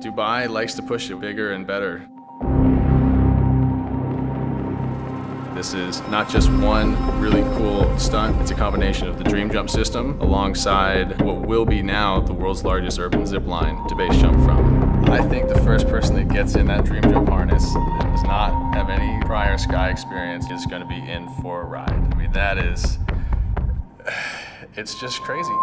Dubai likes to push it bigger and better. This is not just one really cool stunt, it's a combination of the Dream Jump system alongside what will be now the world's largest urban zip line to base jump from. I think the first person that gets in that Dream Jump harness that does not have any prior sky experience is going to be in for a ride. I mean, that is, it's just crazy.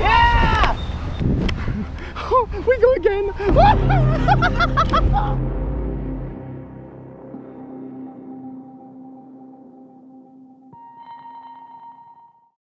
Yeah! We go again!